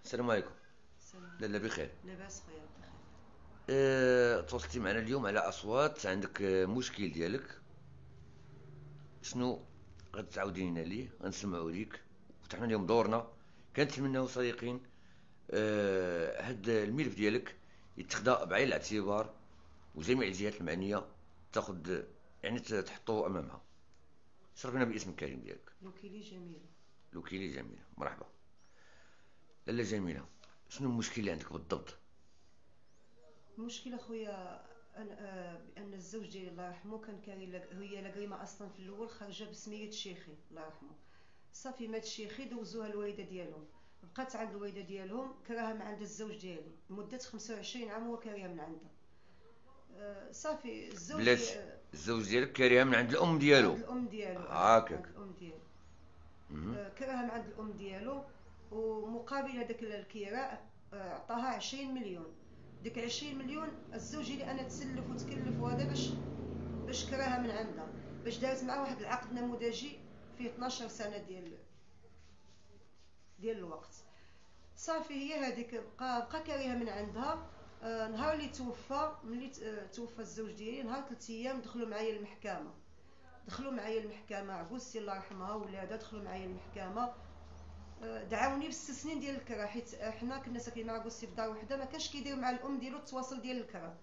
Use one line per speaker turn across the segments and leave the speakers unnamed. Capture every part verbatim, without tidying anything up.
السلام عليكم.
السلام.
لاله بخير.
لاباس خويا بخير.
أه... تواصلتي معنا اليوم على اصوات عندك، أه، مشكل ديالك. شنو غتعاودي لنا ليه غنسمعوا ليك وفتحنا اليوم دورنا. كنتمناو صديقين أه... هاد الملف ديالك يتخذ بعين الاعتبار، وجميع الجهات المعنيه تاخذ، يعني ت- تحطوه امامها. شرفنا باسم الكريم ديالك.
لوكيلي جميلة.
لوكيلي جميله، مرحبا. لاله جميله، شنو المشكل اللي عندك بالضبط؟
المشكلة خويا أن آه، بأن الزوج ديالي الله يرحمه كان كاري لك- هي لاكريمة أصلا في الأول خارجة بسمية شيخي الله يرحمه. صافي مات شيخي دوزوها الوالدة ديالهم، بقات عند الوالدة ديالهم كراها من عند الزوج ديالي لمدة خمسة وعشرين عام هو كاريها من عندها. آه، صافي الزوج دي
بلاتي،
آه،
الزوج ديالك كاريها من عند الام
عند
ديالو؟
الأم ديالو اه
هاكاك.
عند الأم ديالو.
مهم.
آه، كراها من عند الأم ديالو، ومقابل هذاك الكراء آه، عطاها عشرين مليون. ديك عشرين مليون الزوج اللي انا تسلف وتكلف وهذا باش باش كراها من عندها، باش دارت معاه واحد العقد نموذجي فيه اثناش سنه ديال ديال الوقت. صافي هي هذيك بقى بقى كاريها من عندها. آه، نهار اللي توفى، ملي ت- آه، توفى الزوج ديالي نهار ثلاث ايام دخلوا معايا المحكمه. دخلوا معايا المحكمه عبوسي الله يرحمها ولادها دخلوا معايا المحكمه. آه، دعاوني بست سنين ديال الكرا، حيت حنا كنا ساكنين مع عبوسي في دار وحده، ما كانش كيدير مع الام ديالو التواصل ديال الكرا.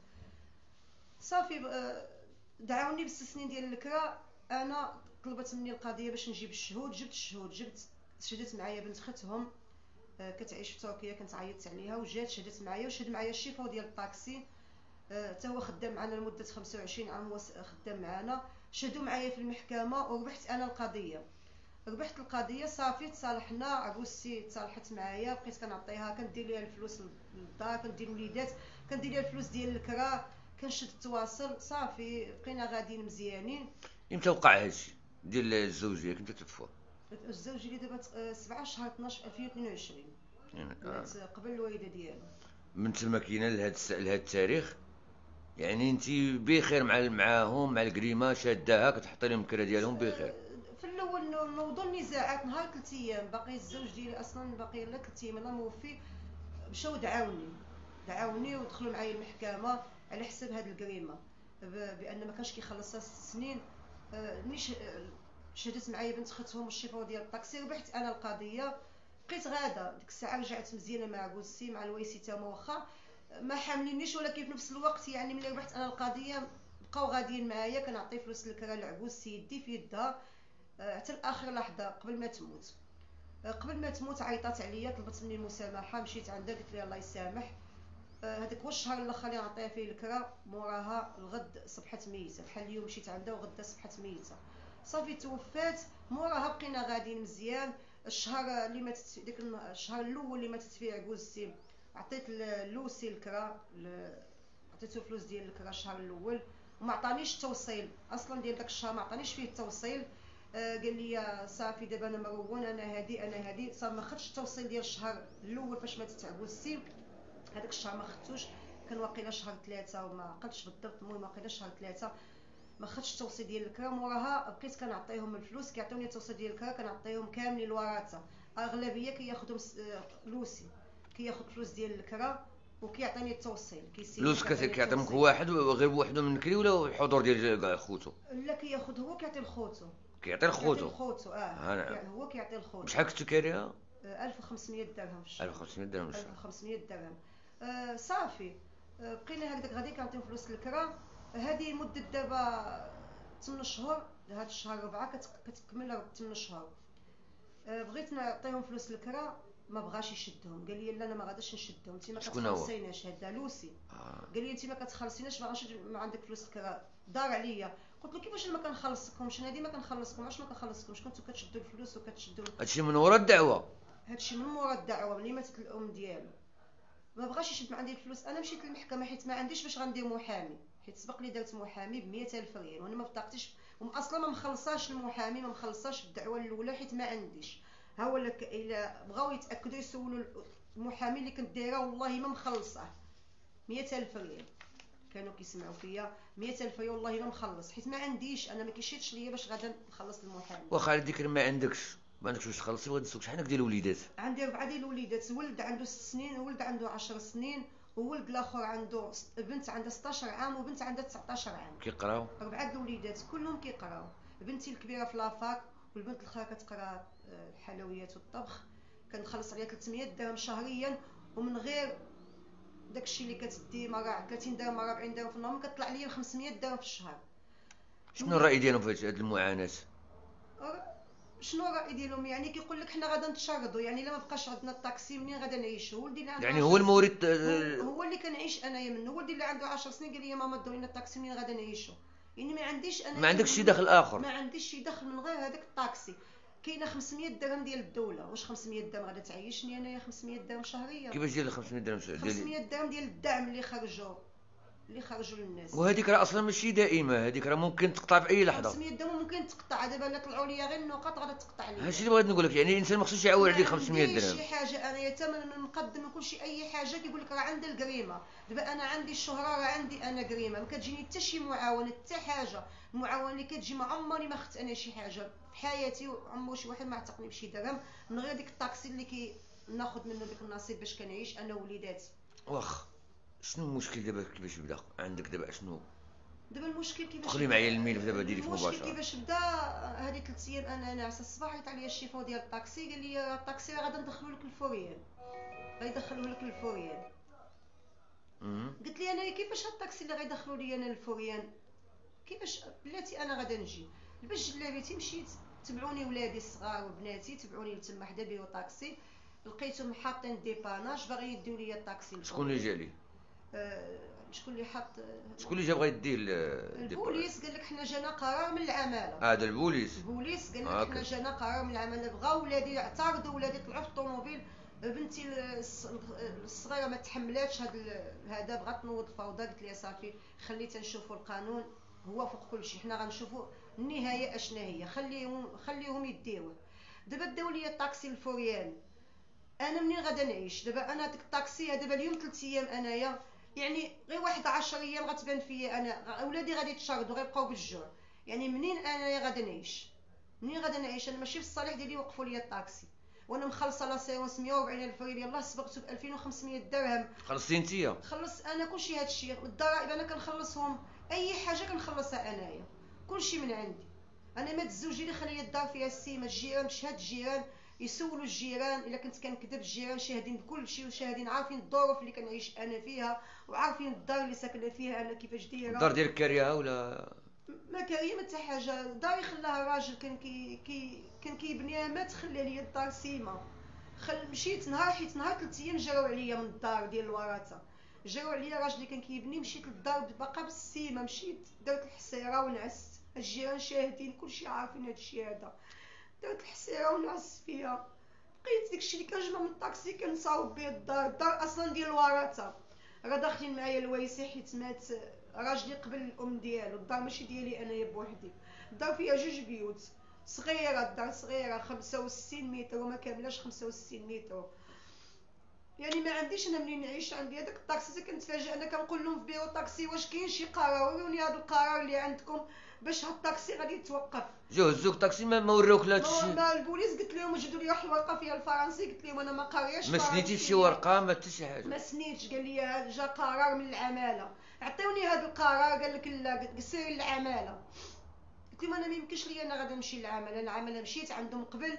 صافي آه، دعاوني بست سنين ديال الكرا. انا طلبت مني القضيه باش نجيب الشهود، جبت الشهود، جبت شهدت معايا بنت ختهم آه، كتعيش في تركيا، كنت عيطت عليها وجات شهدت معايا، وشهد معايا الشيفور ديال الطاكسي حتى هو خدام معنا لمده خمسة وعشرين عام، هو خدام معنا. شهدوا معايا في المحكمه وربحت انا القضيه. ربحت القضيه صافي تصالحنا، عروسي تصالحت معايا، بقيت كنعطيها، كندير ليها الفلوس للدار، كندير الوليدات، كندير ليها الفلوس ديال الكرا، كنشد التواصل. صافي بقينا غاديين مزيانين.
امتى وقع هادشي ديال الزوج ديالك؟ امتى توفى؟
الزوج اللي دابا آه، سبعة شهر اثناش في ألفين واثنين وعشرين،
يعني آه.
مات قبل الوالده ديالو.
من تما كاينه لهاد الس... لهاد التاريخ، يعني انت بخير مع معاهم، مع الكريمه شاداها كتحطي لهم الكرا ديالهم بخير.
في الاول نو- نوضوا النزاعات نهار ثلاث ايام، باقي الزوج ديالي اصلا باقي لا ثلاث ايام انا موفي. مشاو دعاوني دعاوني ودخلوا معايا المحكمه على حساب هاد الجريمه، ب- بان ما كانش كيخلصها ست سنين. آه، ملي ش- آه، شهدت معايا بنت ختهم الشيفور ديال الطاكسي، ربحت انا القضيه. بقيت غاده ديك الساعه، رجعت مزيانه مع بوسي مع الويسي تما، واخا ما حاملينيش، ولكن في نفس الوقت يعني ملي ربحت انا القضيه بقاو غاديين معايا، كنعطي فلوس للكرا العبوس يدي في يدها آه، حتى لاخر لحظه قبل ما تموت. آه، قبل ما تموت عيطات عليا، طلبت مني المسامحه، مشيت عندها قلت لها الله يسامح. آه، هذاك هو الشهر الاخر اللي نعطيها فيه الكرا، موراها الغد صبحت ميته، بحال اليوم مشيت عندها وغدا صبحت ميته. صافي توفات. موراها بقينا غاديين مزيان. الشهر اللي ماتت ديك الشهر الاول اللي ماتت فيه عكوزتي، عطيت لوسي الكرا، عطيتو فلوس ديال الكرا الشهر الاول، وما عطانيش التوصيل اصلا ديال داك الشهر، ما عطانيش فيه التوصيل. آه، قال لي صافي دابا انا مرون، انا هادي انا هادي صافي، ما خدش التوصيل ديال الشهر الاول فاش ماتت عكوزتي. هذاك الشهر ما خدتوش، كان واقيلا شهر ثلاثة وما عقلتش بالضبط، المهم واقيلا شهر ثلاثة ما خدتش التوصيل ديال الكرا. موراها بقيت كنعطيهم الفلوس، كيعطيوني التوصيل ديال الكرا كنعطيهم كاملين الورثه. اغلبيه كياخذهم لوسي، كياخذ الفلوس ديال الكرا وكيعطيني التوصيل، كيسيني
فلوس كت-
كيعطيني
كيعطيهم
التوصيل.
واحد غير بوحدو من الكري، ولا الحضور ديال كاع خوتو؟
لا كياخذ هو كيعطي لخوتو.
كيعطي
كيعطي
لخوتو؟
لخوتو اه
ها نعم.
كي- هو كيعطي لخوتو.
بشحال كنتو كاريها؟
آه، ألف وخمسمية درهم في الشهر.
ألف وخمسمية درهم في الشهر.
ألف وخمسمية درهم. آه صافي. آه بقينا هكذاك غادي كنعطيو فلوس للكرا. هذه مدة دابا ثمانية شهور، هذا الشهر أربعة كتكمل ثمانية شهور. آه بغيت نعطيهم فلوس للكرا، ما بغاش يشدهم، قال لي لا انا ما غاديش نشدهم، انت ما
شكون هو؟
كتخلصيناش. هذا لوسي.
آه.
قال لي انت ما كتخلصيناش، ما غاش ما عندك فلوس الكرا، دار عليا. قلت له كيفاش ما كنخلصكمش، انا ديما كنخلصكم، علاش ما كنخلصكمش؟ كنتو كتشدوا الفلوس وكتشدوا.
هادشي من ورا الدعوه؟
هادشي من مورا الدعوه، ملي ماتت الام ديالو ما بغاش يشد من عندي الفلوس. انا مشيت للمحكمه حيت ما عنديش باش غندير محامي، حيت سبق لي درت محامي ب مية الف ريال وانا ما بطاقتش، اصلا ما مخلصاش المحامي، ما مخلصاش الدعوه الاولى حيت ما عنديش. ها هو لك الا بغاو يتاكدوا يسولوا المحامي اللي كنت دايره، والله ما مخلصاه مية الف ريال. كانوا كيسمعوا فيا مية الف ريال والله ما مخلص، حيت ما عنديش، انا ما كيشيتش ليا باش غادا نخلص المحامي.
واخا على ذكر ما عندكش، ما عندكش واش تخلصي بغيت نسولك شحال ديال الوليدات؟
عندي اربعه ديال الوليدات، ولد عنده ست سنين وولد عنده عشر سنين وولد الاخر عنده ست... بنت عندها ستطاش عام وبنت عندها تسعطاش عام.
كيقراو؟
اربعه د الوليدات كلهم كيقراو. بنتي الكبيره في لافاك والبنت الاخرى كتقرا الحلويات والطبخ. كنخلص عليها ثلاثمية درهم شهريا، ومن غير داكشي اللي كتدي مره ثلاثين درهم مره أربعين درهم في النهار كطلع ليا خمسمية درهم في الشهر.
شنو الراي ديالهم في هذه المعاناه؟
شنو الراي ديالهم؟ يعني كيقول لك حنا غادا نتشردوا، يعني الا ما بقاش عندنا الطاكسي منين غادا نعيشوا؟ ولدي اللي عنده
يعني هو المورد
هو اللي كنعيش انايا منه. ولدي اللي عنده عشر سنين قال لي ماما دوري لنا الطاكسي منين غادا نعيشوا؟ يعني ما عنديش انا،
ما عندكش شي دخل اخر؟
ما عنديش شي دخل من غير هذاك الطاكسي. كاينه خمسمية درهم ديال الدوله، واش خمسمية درهم غادا تعيشني انايا؟ خمسمية درهم شهريا.
كيفاش ديال خمسمية درهم شهريا؟
خمسمية درهم ديال الدعم اللي خرجوا اللي خرجوا للناس.
وهذيك راه اصلا ماشي دائمه، هذيك راه ممكن تقطع في اي لحظه.
خمسمية درهم ممكن تقطع، دابا الا طلعوا لي غير النقط غادا تقطع لي.
هادشي اللي بغيت نقول لك، يعني الانسان ما خصوش يعول عليك خمسمية درهم.
شي حاجه انايا تما نقدم كل شيء، اي حاجه كيقول لك راه عندها الكريمه. دابا انا عندي الشهره راه عندي انا كريمه، ما كتجيني حتى شي معاونه حتى حاجه. المعاونه اللي كتجي ما عمري ما خدت انا شي حاجه في حياتي، وعمر شي واحد ما عتقني بشي درهم من غير ديك الطاكسي اللي كي ناخذ منه ديك النصيب باش كنعيش انا ووليداتي.
واخ شنو المشكل دابا؟ كيفاش بدا عندك دابا؟ شنو
دابا المشكل؟ كيفاش
دخلي معايا الملف دابا ديري في مباشره.
المشكل كيفاش بدا؟ هذه ثلاث ايام انا ناعسه الصباح عيط عليا الشيفو ديال الطاكسي قال لي الطاكسي راه غادا ندخلوا لك الفوريان، غيدخلوا لك الفوريان. قلت لي انا كيفاش هاد الطاكسي اللي غيدخلوا لي انا الفوريان؟ كيفاش بلاتي انا غادا نجي باش جلابيتي؟ مشيت تبعوني ولادي الصغار وبناتي تبعوني لتما حدا بيرو طاكسي، لقيتهم حاطين ديباناج باغي يديو لي الطاكسي.
شكون اللي جا لي؟
أه شكون اللي حط؟
شكون اللي جا بغا يديه؟
البوليس. قال لك حنا جانا قرار من العماله.
هذا البوليس؟
البوليس قال لك حنا جانا قرار من العماله، بغاو ولادي اعترضوا، ولادي طلعوا في الطوموبيل. بنتي الصغيره ما تحملاتش هذا هذا، بغات تنوض الفوضى. قلت لها صافي خلي تنشوفوا القانون هو فوق كل شيء، حنا غنشوفوا النهايه اشنا هي، خليهم خليهم يديوه. دابا داو لي الطاكسي الفوريان، انا منين غادا نعيش دابا؟ انا ديك الطاكسي دابا اليوم ثلاث ايام انايا، يعني غير واحد عشر ايام غتبان فيا انا اولادي غادي يتشردوا غيبقاو بالجوع. يعني منين انايا غادا نعيش؟ منين غادا نعيش؟ انا ماشي في الصالح ديالي وقفوا لي الطاكسي وانا مخلصه لا سيونس مية وأربعين الف ريال، يلاه سبقت ب ألفين وخمسمية درهم.
خلصتي انتيا؟
خلص انا كلشي. هادشي الضرائب انا كنخلصهم، اي حاجه كنخلصها انايا، كلشي من عندي. انا مات الزوج ديالي خلي الدار فيها السيمه، الجيران بشهاد الجيران يسولوا الجيران الا كنت كنكذب، الجيران شاهدين بكل شيء وشاهدين عارفين الظروف اللي كنعيش انا فيها وعارفين الدار اللي ساكنه فيها انا كيفاش دايره.
الدار ديالك كاريها ولا
ما كريمه حتى حاجه؟ داري خلاها الراجل كان كي كي كان كيبنيها، مات خلى لي الدار سيمه. خل مشيت نهار حيت نهار ثلاث ايام جراو عليا من الدار ديال الورثه، جراو عليا الراجل اللي كان كيبني. مشيت للدار باقا بالسيمه، مشيت درت الحصيره ونعست، الجيران شاهدين كلشي عارفين هادشي هذا. درت الحصيره ونعست فيها، بقيت داكشي اللي كنجمع من الطاكسي كنصاوب به الدار. الدار اصلا ديال الورثه، راه داخلين معايا الويسي حيت مات راجلي قبل الام ديالو. الدار ماشي ديالي انايا بوحدي، الدار فيها جوج بيوت صغيره، الدار صغيره خمسة وستين متر وما كاملاش خمسة وستين متر. يعني ما عنديش انا منين نعيش. عندي هذاك الطاكسي كنتفاجئ انا كنقول لهم في بيرو طاكسي واش كاين شي قرار، وروني هذا القرار اللي عندكم باش هاد الطاكسي غادي يتوقف.
جاو هزوك الطاكسي ما وراوك لا هادشي؟
ما البوليس قلت لهم وجدوا لي واحد الورقه فيها الفرنسي، قلت لهم انا ما قارياش.
ما سنيتيش شي ورقه ما حتى شي حاجه؟
ما سنيتش. قال لي جا قرار من العماله، عطيوني هذا القرار. قال لك لا سيري للعماله. قلت لهم انا ما يمكنش لي انا غادي نمشي للعماله. العماله مشيت عندهم قبل،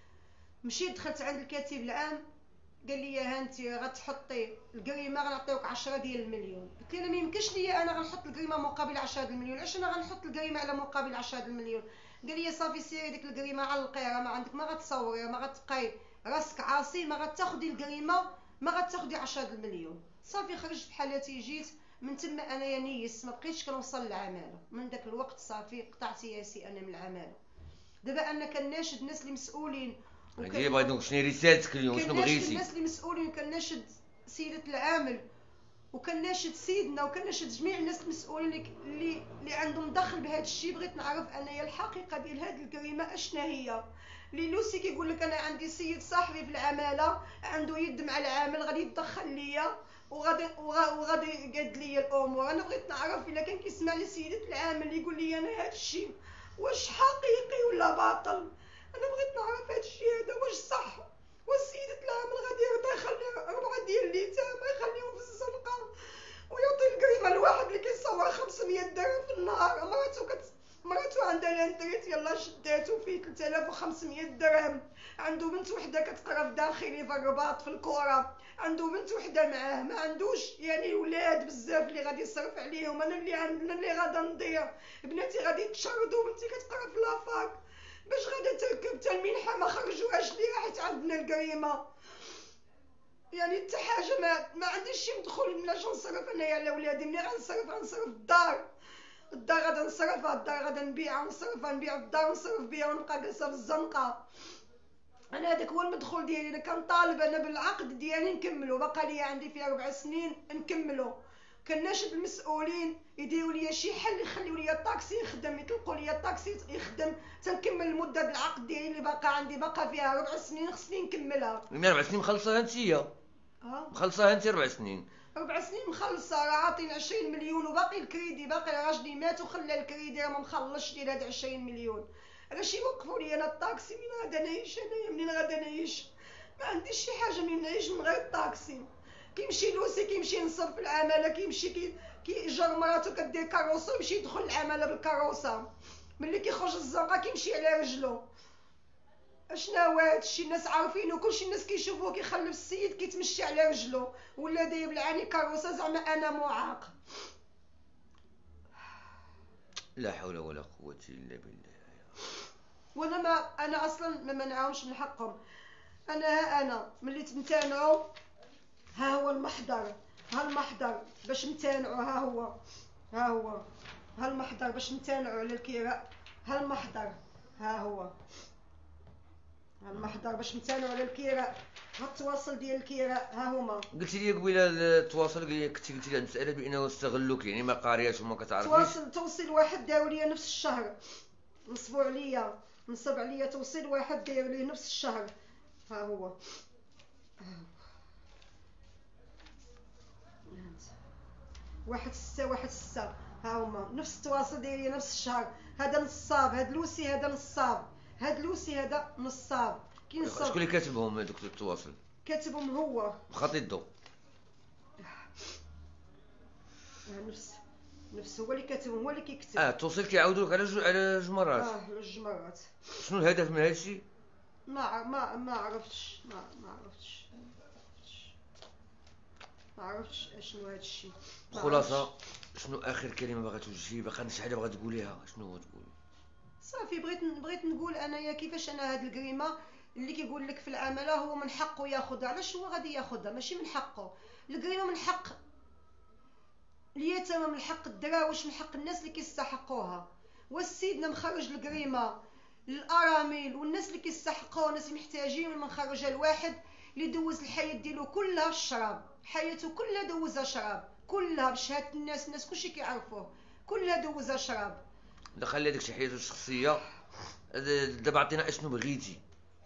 مشيت دخلت عند الكاتب العام قال لي ها انت غتحطي الكريمه غنعطيوك عشرة ديال المليون. قلت له انا ما يمكنش لي انا غنحط الكريمه مقابل عشرة ديال المليون، علاش انا غنحط الكريمه على مقابل عشرة ديال المليون؟ قال لي صافي سيري ديك الكريمه علقيها، ما عندك ما غتصوري، ما غتبقاي راسك عاصي، ما غتاخدي الكريمه، ما غتاخدي عشرة ديال المليون. صافي خرجت بحالاتي جيت من تما انايا نيست، ما بقيتش كنوصل للعماله. من داك الوقت صافي قطعت ياسي انا من العماله. دابا انا كناشد الناس اللي مسؤولين،
هادي بغيت نقول شنو رسالتك اليوم؟ شنو بغيتي؟
الناس اللي مسؤولين، كناشد سيده العامل وكناشد سيدنا وكناشد جميع الناس المسؤولين اللي اللي عندهم دخل بهذا الشيء. بغيت نعرف انايا الحقيقه ديال هذه الجريمه اشنا هي. اللي لوسي كيقول لك انا عندي سيد صاحبي في العماله عنده يد مع العامل غادي يتدخل ليا وغادي وغادي يقاد ليا الامور. انا بغيت نعرف الا كان كيسمع لي سيده العامل يقول لي انا هذا الشيء واش حقيقي ولا باطل. انا بغيت نعرف هاد الشيء هذا واش صح. والسيد العامل غادي يرضى يخلي ربعه ديال اليتامى يخليهم في الزنقه ويعطي الكريمه لواحد اللي كيصور خمسمية درهم في النهار. مراتو كت مراتو عندها لانتريت يلا شداتو فيه ثلاثة آلاف وخمسمية درهم. عنده بنت وحده كتقرا في داخلي في الرباط في الكره، عنده بنت وحده معاه، ما عندوش يعني ولاد بزاف اللي غادي يصرف عليهم. انا اللي عندنا اللي غادا نضيع، بناتي غادي تشردوا، بنتي كتقرا في لافاك باش غادا تركب حتى المنحه ما خرجوهاش ليها حيت عندنا الكريمه. يعني حتى حاجه ما ما عنديش شي مدخول مناش نصرف انايا على ولادي. ملي غنصرف غنصرف الدار، الدار غادا نصرفها، الدار غادا نبيعها ونصرفها، نبيع الدار ونصرف بها ونبقى جالسه في الزنقه. انا هذاك هو المدخول ديالي. انا كنطالب انا بالعقد ديالي نكملو، باقا ليا عندي فيه اربع سنين نكملو. كناشد المسؤولين يديروا لي شي حل يخليو لي الطاكسي يخدم، يطلقوا لي الطاكسي يخدم تنكمل المده د العقد ديالي اللي باقا عندي، باقا فيها ربع سنين خصني نكملها.
من اربع سنين مخلصاها انتيا؟
اه
مخلصاها انت اربع سنين؟
ربع سنين مخلصه، راه عاطين عشرين مليون وباقي الكريدي، باقي راجلي مات وخلى الكريدي راه ما مخلصش ديال هاد عشرين مليون. علاش يوقفوا لي انا الطاكسي؟ منين غادا نعيش انايا؟ منين غادا نعيش؟ ما عنديش شي حاجه منين نعيش من غير الطاكسي. كيمشي لوسي كيمشي ينصب في العماله، كيمشي كي كيجر مراتو كدير كاروسه ويمشي يدخل العماله بالكاروسه، ملي كيخرج الزنقه كيمشي على رجلو. اشناهو هادشي؟ الناس عارفينو، كلشي الناس كيشوفوه كيخلف السيد كيتمشي على رجلو ولا داير بالعاني كاروسه زعما انا معاق.
لا حول ولا قوه الا بالله.
وانا ما انا اصلا ما منعهمش من حقهم. انا ها انا ملي تمتنعوا ها هو المحضر، ها المحضر باش امتنعوا، ها هو ها هو ها المحضر باش امتنعوا على الكراء، ها المحضر ها هو ها المحضر باش امتنعوا على الكراء، ها التواصل ديال الكراء ها هما.
قلتي لي قبيله التواصل، كنتي قلتي لي هاد المساله بانه استغلوك، يعني ما قارياش وما كتعرفيش.
تواصل توصيل واحد داو ليا نفس الشهر، نصبوا عليا نصب عليا توصيل واحد داير لي نفس الشهر، ها هو واحد ستة واحد ستة، ها هما نفس التواصل داير نفس الشهر. هذا نصاب، هاد لوسي هذا نصاب، هاد لوسي هذا نصاب. كينصب.
شكون اللي كاتبهم هذوك التواصل؟
كاتبهم هو
بخط يدو.
نفس نفس هو اللي كاتبهم، هو اللي كيكتب.
اه التوصيل كيعاودوا لك على جوج على جوج مرات.
اه جوج مرات.
شنو الهدف من هذا الشيء؟
ما ما ما عرفتش ما ما عرفتش ما عرفتش شنو هذا الشيء.
خلاصه شنو اخر كلمه باغا توجهي؟ باقا شي حاجه باغا تقوليها؟ شنو هو تقولي؟
صافي بغيت بغيت نقول انايا كيفاش انا هاد الكريمه اللي كيقول لك في العماله هو من حقه ياخذها. علاش هو غادي ياخذها؟ ماشي من حقه. الكريمه من حق اليتامى، من حق الدراوش، من حق الناس اللي كيستحقوها. والسيدنا مخرج الكريمه للارامل والناس اللي كيستحقوها، الناس اللي محتاجين، من خرجها لواحد اللي دوز الحياه ديالو كلها في الشراب، حياته كلها دوزها شراب، كلها بشهاده الناس، الناس كلشي كيعرفوه، كلها دوزها شراب.
لا خلي هذيك شي حياته الشخصيه. دابا عطينا اشنو بغيتي.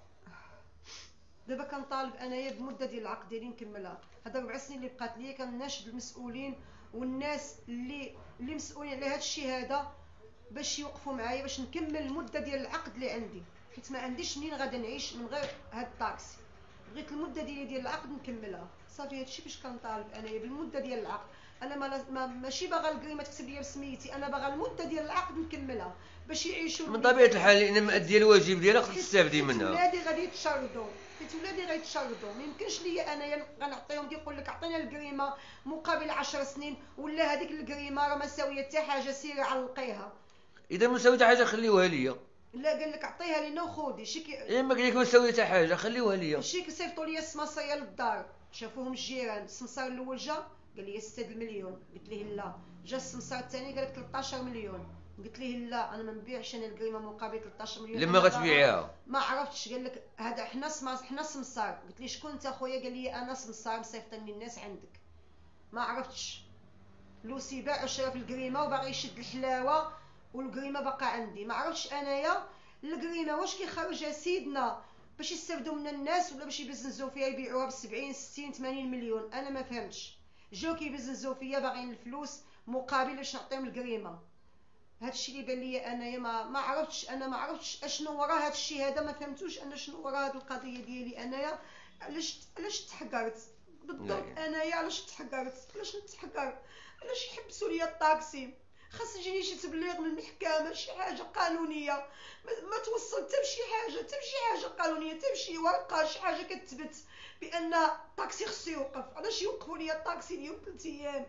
دابا كنطالب انايا بمده ديال العقد ديالي نكملها. هاد ربع سنين اللي بقات ليا كناشد المسؤولين والناس اللي اللي مسؤولين على هذا الشيء هذا باش يوقفوا معايا باش نكمل المده ديال العقد اللي عندي، حيت ما عنديش منين غادا نعيش من غير هاد الطاكسي. بغيت المده ديالي ديال العقد نكملها. صافي هادشي باش كنطالب انايا بالمده ديال العقد. انا ما, ما ماشي باغا الكريمه تكتب لي بسميتي، انا باغا المده ديال العقد نكملها باش يعيشوا
من طبيعه الحال لان ماديه الواجب ديالها خصك تستافدي منها.
ولادي غادي يتشردوا، حيت ولادي غيتشردوا. ما يمكنش ليا انايا غنعطيهم كيقول لك عطينا الكريمه مقابل عشر سنين، ولا هذيك الكريمه راه ما ساويه حتى حاجه، سيري علقيها.
اذا ما سويت حاجه خليوها ليا.
لا قال لك عطيها لينا وخودي. شي كي
الا ما قال لك ما سويت حتى حاجه خليوها ليا.
شي كيصيفطوا لي السماسيه للدار، شافوهم الجيران. السمسار الاول جا قال لي ستة المليون، قلت ليه لا. جا السمسار الثاني قال لك ثلاثة عشر مليون، قلت ليه لا انا ما نبيعش انا الكريمه مقابل ثلاثة عشر مليون.
لما غتبيعيها؟
ما عرفتش. قال لك هذا حنا سماس حنا سمسار. قلت ليه شكون انت اخويا؟ قال لي انا سمسار مصيفطني الناس عندك. ما عرفتش. لوسي باع وشرا في الكريمه وباغي يشد الحلاوه والكريمه باقا عندي. ما عرفتش انايا الكريمه واش كيخرجها سيدنا باش يستافدوا من الناس ولا باش يبزنزوا فيها يبيعوها ب سبعين ستين ثمانين مليون. انا ما فهمتش. جاو كيبزنزوا فيا باغيين الفلوس مقابل باش نعطيهم الكريمه. هذا الشيء اللي بان لي انايا ما ما عرفتش، انا ما عرفتش اشنو ورا هذا الشيء هذا، ما فهمتوش انا شنو ورا هذه القضيه ديالي انايا. علاش علاش تحقرت بالضبط انايا؟ علاش تحقرت؟ علاش نتحقر؟ علاش يحبسوا لي الطاكسي؟ خاص يجيني شي تبليغ من المحكمه، شي حاجه قانونيه، ما, ما توصل حتى شي حاجه، حتى شي حاجه قانونيه، حتى شي ورقه، شي حاجه كتثبت بان الطاكسي خصو يوقف. علاش يوقفوا لي الطاكسي اليوم ثلاث ايام؟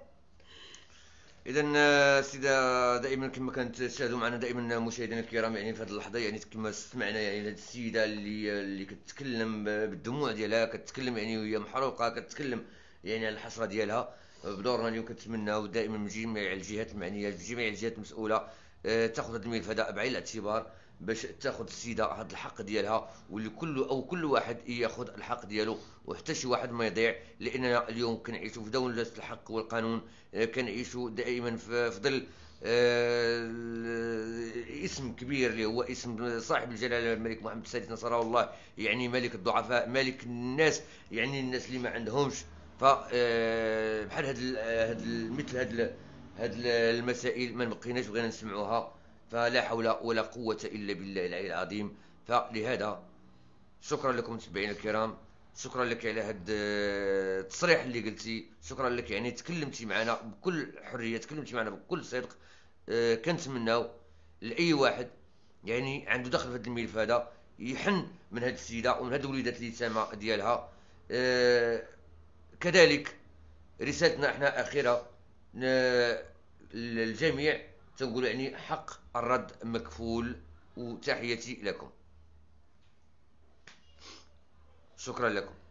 اذا سيده دائما كما كنتشاهدوا معنا دائما مشاهدينا الكرام، يعني في هذه اللحظه يعني كما سمعنا يعني هذه السيده اللي اللي كتكلم بالدموع ديالها، كتكلم يعني وهي محروقه، كتكلم يعني على الحسره ديالها. بدورنا اليوم كنتمناو دائما من جميع الجهات المعنيه، جميع الجهات المسؤوله تاخذ هذا الملف هذا بعين الاعتبار باش تاخذ السيده هذا الحق ديالها، واللي كل او كل واحد ياخذ الحق ديالو، وحتى شي واحد ما يضيع. لاننا اليوم كنعيشوا في دوله الحق والقانون، كنعيشوا دائما في ظل اسم كبير اللي هو اسم صاحب الجلاله الملك محمد السادس نصره الله، يعني ملك الضعفاء، ملك الناس، يعني الناس اللي ما عندهمش. ف بحال هاد هاد مثل هاد هاد المسائل ما بقيناش بغينا نسمعوها، فلا حول ولا قوة إلا بالله العلي العظيم. فلهذا شكرا لكم متابعينا الكرام، شكرا لك على هاد التصريح اللي قلتي، شكرا لك يعني تكلمتي معنا بكل حرية، تكلمتي معنا بكل صدق. أه كنتمناو لأي واحد يعني عنده دخل في هذا الملف هذا يحن من هاد السيدة ومن هاد الوليدات اليتامى ديالها. أه كذلك رسالتنا احنا أخيرة للجميع، تنقول يعني حق الرد مكفول، وتحياتي لكم، شكرا لكم.